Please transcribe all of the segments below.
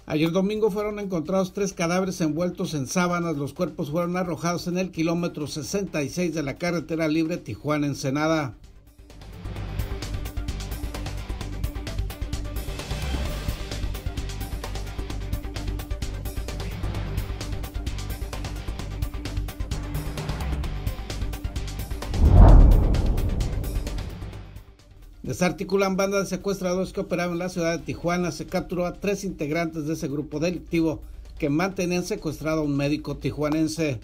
Ayer domingo fueron encontrados 3 cadáveres envueltos en sábanas. Los cuerpos fueron arrojados en el kilómetro 66 de la carretera libre Tijuana-Ensenada. Desarticulan banda de secuestradores que operaban en la ciudad de Tijuana. Se capturó a 3 integrantes de ese grupo delictivo que mantenían secuestrado a un médico tijuanense.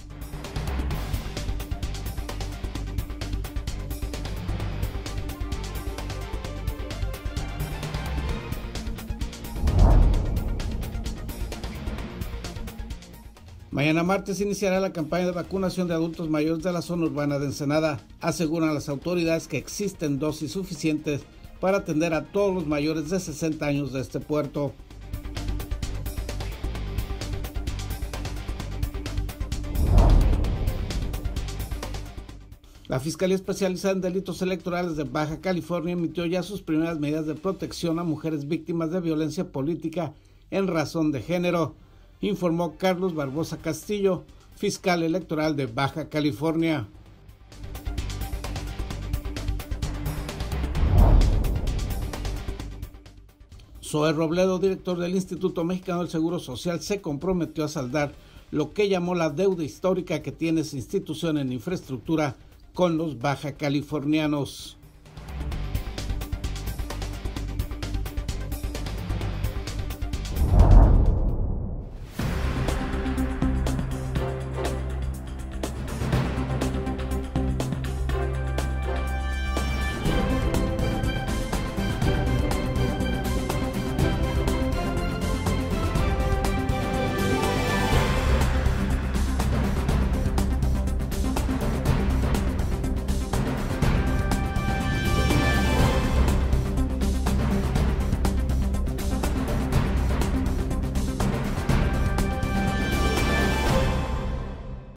Mañana martes iniciará la campaña de vacunación de adultos mayores de la zona urbana de Ensenada. Aseguran las autoridades que existen dosis suficientes para atender a todos los mayores de 60 años de este puerto. La Fiscalía Especializada en Delitos Electorales de Baja California emitió ya sus primeras medidas de protección a mujeres víctimas de violencia política en razón de género, informó Carlos Barbosa Castillo, fiscal electoral de Baja California. Zoe Robledo, director del Instituto Mexicano del Seguro Social, se comprometió a saldar lo que llamó la deuda histórica que tiene esa institución en infraestructura con los baja californianos.